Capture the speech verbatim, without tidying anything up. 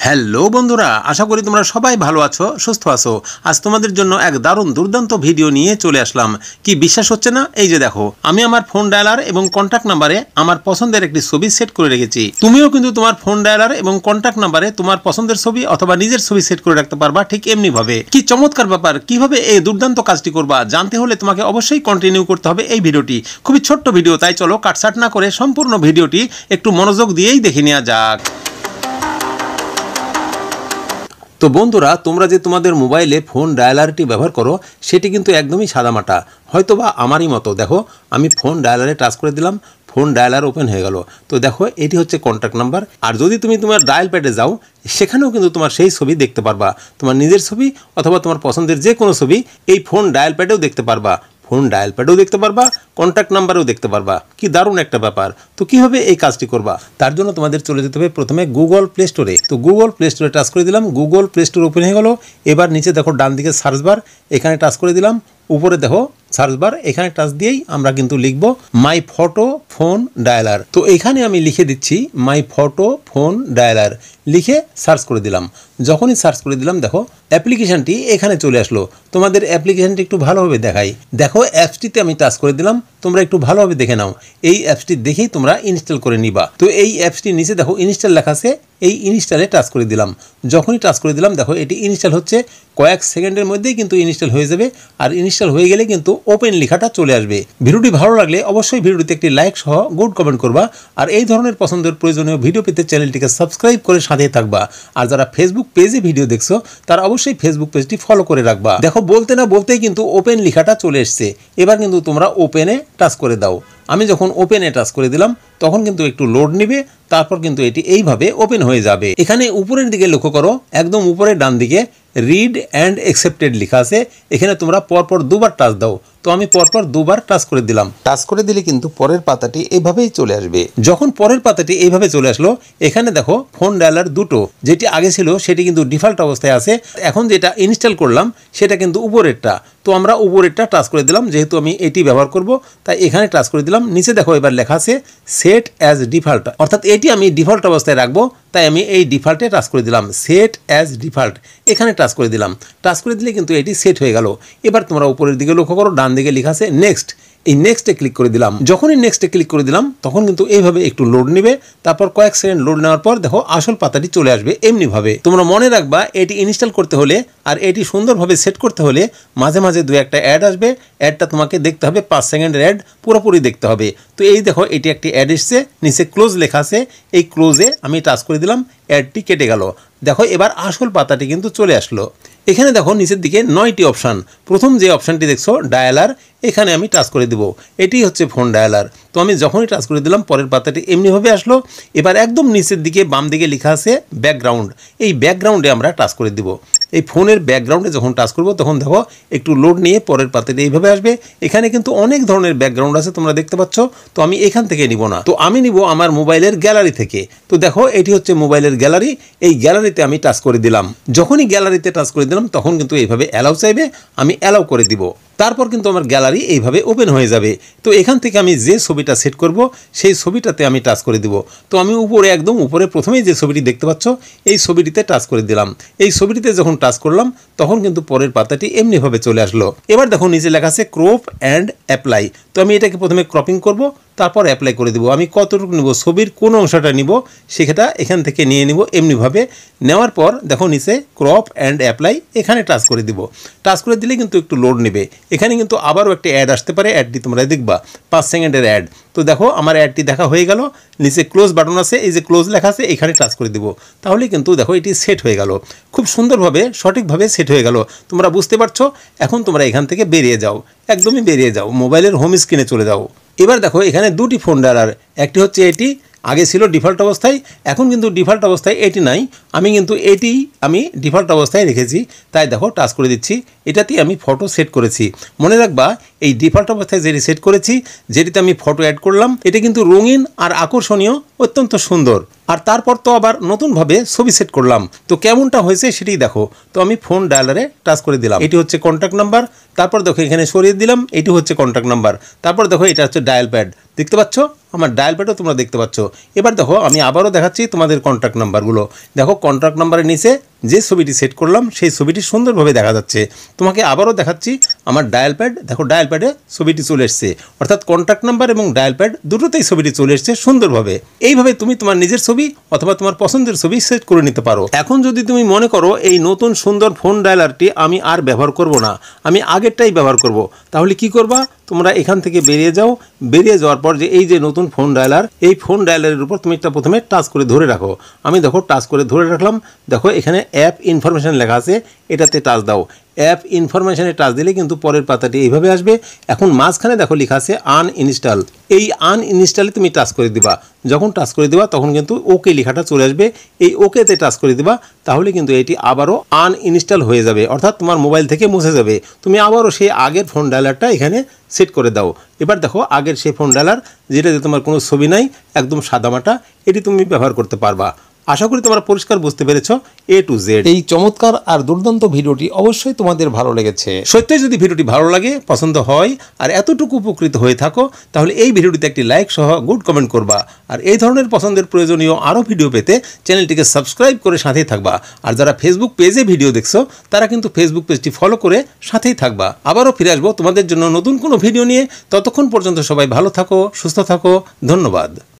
Hello বন্ধুরা, আশা করি তোমরা সবাই ভালো আছো, সুস্থ আছো। আজ তোমাদের জন্য এক দারুণ দুর্দান্ত ভিডিও নিয়ে চলে আসলাম। কি বিশ্বাস হচ্ছে না? এই যে দেখো, আমি আমার ফোন ডায়ালার এবং কন্ট্যাক্ট নাম্বারে আমার পছন্দের একটি ছবি সেট করে রেখেছি। তুমিও কিন্তু তোমার ফোন ডায়ালার এবং কন্ট্যাক্ট নাম্বারে তোমার পছন্দের ছবি অথবা নিজের ছবি সেট করে রাখতে পারবা ঠিক এমনি ভাবে। কি চমৎকার ব্যাপার! কিভাবে এই দুর্দান্ত কাজটি করবা জানতে হলে তোমাকে অবশ্যই কন্টিনিউ করতে হবে এই ভিডিওটি। খুবই ছোট্ট ভিডিও, তাই চলো কাটছাট না করে সম্পূর্ণ ভিডিওটি একটু মনোযোগ দিয়েই দেখে নেওয়া যাক। তো বন্ধুরা, তোমরা যে তোমাদের মোবাইলে ফোন ডায়ালারটি ব্যবহার করো সেটি কিন্তু একদমই সাদামাটা, হয়তোবা আমারই মতো। দেখো, আমি ফোন ডায়ালারে টাচ করে দিলাম, ফোন ডায়ালার ওপেন হয়ে গেল। তো দেখো, এটি হচ্ছে কন্ট্যাক্ট নাম্বার। আর যদি তুমি তোমার ডায়াল প্যাডে যাও, সেখানেও কিন্তু তোমার সেই ছবি দেখতে পারবা, তোমার নিজের ছবি অথবা তোমার পছন্দের যে কোনো ছবি এই ফোন ডায়াল প্যাডেও দেখতে পারবা। ফোন ডায়াল প্যাডেও দেখতে পারবা, কন্ট্যাক্ট নাম্বারেও দেখতে পারবা। কি দারুণ একটা ব্যাপার! তো কীভাবে এই কাজটি করবা? তার জন্য তোমাদের চলে যেতে হবে প্রথমে গুগল প্লে স্টোরে। তো গুগল প্লে স্টোরে টাচ করে দিলাম, গুগল প্লে স্টোর ওপেন হয়ে গেল। এবার নিচে দেখো ডান দিকে সার্চ বার, এখানে টাচ করে দিলাম। উপরে দেখো সার্চ বার, এখানে টাচ দিয়েই আমরা কিন্তু লিখব মাই ফটো ফোন ডায়ালার। তো এখানে আমি লিখে দিচ্ছি মাই ফটো ফোন ডায়ালার, লিখে সার্চ করে দিলাম। যখনই সার্চ করে দিলাম, দেখো অ্যাপ্লিকেশানটি এখানে চলে আসলো। তোমাদের অ্যাপ্লিকেশানটি একটু ভালোভাবে দেখাই। দেখো, অ্যাপসটিতে আমি টাচ করে দিলাম, তোমরা একটু ভালোভাবে দেখে নাও। এই অ্যাপসটি দেখেই তোমরা ইনস্টল করে নিবা। তো এই অ্যাপসটির নিচে দেখো ইনস্টল লেখা আছে, এই ইনস্টলে টাচ করে দিলাম। যখনই টাচ করে দিলাম, দেখো এটি ইনস্টল হচ্ছে। কয়েক সেকেন্ডের মধ্যেই কিন্তু ইনস্টল হয়ে যাবে। আর ইনস্টল হয়ে গেলে কিন্তু ওপেন লেখাটা চলে আসবে। ভিডিওটি ভালো লাগলে অবশ্যই ভিডিওটিতে একটি লাইক সহ গুড কমেন্ট করবা। আর এই ধরনের পছন্দের প্রয়োজনীয় ভিডিও পেতে চ্যানেলটিকে সাবস্ক্রাইব করে সাথে থাকবা। আর যারা ফেসবুক পেজে ভিডিও দেখছো, তারা অবশ্যই ফেসবুক পেজটি ফলো করে রাখবা। দেখো, বলতে না বলতেই কিন্তু ওপেন লেখাটা চলে এসছে। এবার কিন্তু তোমরা ওপেনে টাচ করে দাও। আমি যখন ওপেনে টাচ করে দিলাম, তখন কিন্তু একটু লোড নিবে, তারপর কিন্তু এটি এইভাবে ওপেন হয়ে যাবে। এখানে উপরের দিকে লক্ষ্য করো, একদম উপরের ডান দিকে রিড অ্যান্ড অ্যাকসেপ্টেড লেখা আছে। এখানে তোমরা পরপর দুবার টাচ দাও। তো আমি পরপর দুবার টাচ করে দিলাম। টাচ করে দিলে কিন্তু পরের পাতাটি এইভাবেই চলে আসবে। যখন পরের পাতাটি এইভাবে চলে আসলো, এখানে দেখো ফোন ডায়ালার দুটো, যেটি আগে ছিল সেটি কিন্তু ডিফল্ট অবস্থায় আছে। এখন যেটা ইনস্টল করলাম সেটা কিন্তু উপরেরটা। তো আমরা উপরেরটা টাচ করে দিলাম, যেহেতু আমি এটি ব্যবহার করব তাই এখানে টাচ করে দিলাম। নিচে দেখো এবার লেখা আছে সেট অ্যাজ ডিফল্ট, অর্থাৎ এটি আমি ডিফল্ট অবস্থায় রাখবো, তাই আমি এই ডিফল্টে টাচ করে দিলাম। সেট অ্যাজ ডিফল্ট, এখানে টাচ করে দিলাম। টাচ করে দিলে কিন্তু এটি সেট হয়ে গেল। এবার তোমরা উপরের দিকে লক্ষ্য করো, ডান দিকে লেখা আছে নেক্সট। এই নেক্সটে ক্লিক করে দিলাম। যখনই নেক্সটে ক্লিক করে দিলাম, তখন কিন্তু এইভাবে একটু লোড নেবে। তারপর কয়েক সেকেন্ড লোড নেওয়ার পর দেখো আসল পাতাটি চলে আসবে এমনিভাবে। তোমরা মনে রাখবা, এটি ইনস্টল করতে হলে আর এটি সুন্দরভাবে সেট করতে হলে মাঝে মাঝে দু একটা অ্যাড আসবে। অ্যাডটা তোমাকে দেখতে হবে, পাঁচ সেকেন্ডের অ্যাড পুরোপুরি দেখতে হবে। তো এই দেখো, এটি একটি অ্যাড এসছে, নিচে ক্লোজ লেখা আছে। এই ক্লোজে আমি টাচ করে দিলাম, অ্যাডটি কেটে গেল। দেখো, এবার আসল পাতাটি কিন্তু চলে আসলো। এখানে দেখো নিচের দিকে নয়টি অপশান। প্রথম যে অপশানটি দেখছো ডায়ালার, এখানে আমি টাচ করে দেব। এটি হচ্ছে ফোন ডায়ালার। তো আমি যখনই টাচ করে দিলাম, পরের পাতাটি এমনিভাবে আসলো। এবার একদম নিচের দিকে বাম দিকে লেখা আছে ব্যাকগ্রাউন্ড। এই ব্যাকগ্রাউন্ডে আমরা টাচ করে দিব। এই ফোনের ব্যাকগ্রাউন্ডে যখন টাচ করব, তখন দেখো একটু লোড নিয়ে পরের পাতাটি এইভাবে আসবে। এখানে কিন্তু অনেক ধরনের ব্যাকগ্রাউন্ড আছে, তোমরা দেখতে পাচ্ছ। তো আমি এখান থেকে নিব না, তো আমি নিব আমার মোবাইলের গ্যালারি থেকে। তো দেখো, এটি হচ্ছে মোবাইলের গ্যালারি। এই গ্যালারিতে আমি টাচ করে দিলাম। যখনই গ্যালারিতে টাচ করে দিলাম, তখন কিন্তু এইভাবে অ্যালাউ চাইবে, আমি অ্যালাউ করে দিব। তারপর কিন্তু আমার গ্যালারি এইভাবে ওপেন হয়ে যাবে। তো এখান থেকে আমি যে ছবিটা সেট করব, সেই ছবিটাতে আমি টাচ করে দিব। তো আমি উপরে, একদম উপরে প্রথমেই যে ছবিটি দেখতে পাচ্ছ, এই ছবিটিতে টাচ করে দিলাম। এই ছবিটিতে যখন টাচ করলাম, তখন কিন্তু পরের পাতাটি এমনিভাবে চলে আসলো। এবার দেখো নিচে লেখা আছে ক্রপ অ্যান্ড অ্যাপ্লাই। তো আমি এটাকে প্রথমে ক্রপিং করব, তারপর অ্যাপ্লাই করে দেবো। আমি কতটুকু নেব, ছবির কোন অংশটা নিব সেটা এখান থেকে নিয়ে নিব এমনিভাবে। নেওয়ার পর দেখো নিচে ক্রপ অ্যান্ড অ্যাপ্লাই, এখানে টাচ করে দিব। টাচ করে দিলে কিন্তু একটু লোড নেবে। এখানে কিন্তু আবারও একটা অ্যাড আসতে পারে, অ্যাডটি তোমরা দেখবা, পাঁচ সেকেন্ডের অ্যাড। তো দেখো আমার অ্যাডটি দেখা হয়ে গেল। নিচে ক্লোজ বাটন আছে, এই যে ক্লোজ লেখা আছে, এখানে টাচ করে দিব। তাহলে কিন্তু দেখো এটি সেট হয়ে গেল, খুব সুন্দরভাবে সঠিকভাবে সেট হয়ে গেল। তোমরা বুঝতে পারছো? এখন তোমরা এখান থেকে বেরিয়ে যাও, একদমই বেরিয়ে যাও, মোবাইলের হোম স্ক্রিনে চলে যাও। এবার দেখো এখানে দুটি ফোন ডায়ালার, একটি হচ্ছে এটি, আগে ছিল ডিফল্ট অবস্থায়, এখন কিন্তু ডিফল্ট অবস্থায় এটি নাই। আমি কিন্তু এটি আমি ডিফল্ট অবস্থায় রেখেছি, তাই দেখো টাচ করে দিচ্ছি। এটাতেই আমি ফটো সেট করেছি। মনে রাখবা, এই ডিফল্ট অবস্থায় যেটি সেট করেছি, যেটিতে আমি ফটো অ্যাড করলাম, এটা কিন্তু রঙিন আর আকর্ষণীয়, অত্যন্ত সুন্দর। আর তারপর তো আবার নতুনভাবে ছবি সেট করলাম, তো কেমনটা হয়েছে সেটাই দেখো। তো আমি ফোন ডায়ালারে টাচ করে দিলাম, এটি হচ্ছে কন্ট্যাক্ট নাম্বার। তারপর দেখো এখানে সরিয়ে দিলাম, এটি হচ্ছে কন্ট্যাক্ট নাম্বার। তারপর দেখো এটা হচ্ছে ডায়াল প্যাড, দেখতে পাচ্ছ আমার ডায়াল প্যাডও তোমরা দেখতে পাচ্ছ। এবার দেখো আমি আবারও দেখাচ্ছি তোমাদের কন্ট্যাক্ট নাম্বারগুলো। দেখো কন্ট্যাক্ট নাম্বারের নিচে যে ছবিটি সেট করলাম সেই ছবিটি সুন্দরভাবে দেখা যাচ্ছে। তোমাকে আবারও দেখাচ্ছি আমার ডায়াল প্যাড, দেখো ডায়াল প্যাডে ছবিটি চলে এসছে, অর্থাৎ কন্ট্যাক্ট নাম্বার এবং ডায়াল প্যাড দুটোতেই ছবিটি চলে এসছে সুন্দরভাবে। এইভাবে তুমি তোমার নিজের ছবি অথবা তোমার পছন্দের ছবি সেট করে নিতে পারো। এখন যদি তুমি মনে করো এই নতুন সুন্দর ফোন ডায়ালারটি আমি আর ব্যবহার করব না, আমি আগেরটাই ব্যবহার করব, তাহলে কি করবা? তোমরা এখান থেকে বেরিয়ে যাও। বেরিয়ে যাওয়ার পর যে এই যে নতুন ফোন ডায়ালার, এই ফোন ডায়ালারের উপর তুমি একটা প্রথমে টাচ করে ধরে রাখো। আমি দেখো টাচ করে ধরে রাখলাম। দেখো এখানে অ্যাপ ইনফরমেশন লেখা আছে, এটাতে টাচ দাও। অ্যাপ ইনফরমেশনে টাচ দিলে কিন্তু পরের পাতাটি এইভাবে আসবে। এখন মাঝখানে দেখো লেখা আছে আনইনস্টল, এই আনইনস্টলে তুমি টাচ করে দিবা। যখন টাচ করে দিবা তখন কিন্তু ওকে লেখাটা চলে আসবে, এই ওকেতে টাচ করে দিবা, তাহলে কিন্তু এটি আবারও আনইনস্টল হয়ে যাবে, অর্থাৎ তোমার মোবাইল থেকে মুছে যাবে। তুমি আবারও সেই আগের ফোন ডায়ালারটা এখানে সেট করে দাও। এবার দেখো আগের সেই ফোন ডায়ালার, যেটাতে তোমার কোনো ছবি নাই, একদম সাদামাটা, এটি তুমি ব্যবহার করতে পারবা। আশা করি তোমরা পরিষ্কার বুঝতে পেরেছো এ টু জেড। এই চমৎকার আর দুর্দান্ত ভিডিওটি অবশ্যই তোমাদের ভালো লেগেছে। সত্যি যদি ভিডিওটি ভালো লাগে, পছন্দ হয় আর এতটুকু উপকৃত হয়ে থাকো, তাহলে এই ভিডিওটিতে একটি লাইক সহ গুড কমেন্ট করবা। আর এই ধরনের পছন্দের প্রয়োজনীয় আরও ভিডিও পেতে চ্যানেলটিকে সাবস্ক্রাইব করে সাথেই থাকবা। আর যারা ফেসবুক পেজে ভিডিও দেখছো, তারা কিন্তু ফেসবুক পেজটি ফলো করে সাথেই থাকবা। আবারও ফিরে আসবো তোমাদের জন্য নতুন কোনো ভিডিও নিয়ে। ততক্ষণ পর্যন্ত সবাই ভালো থাকো, সুস্থ থাকো, ধন্যবাদ।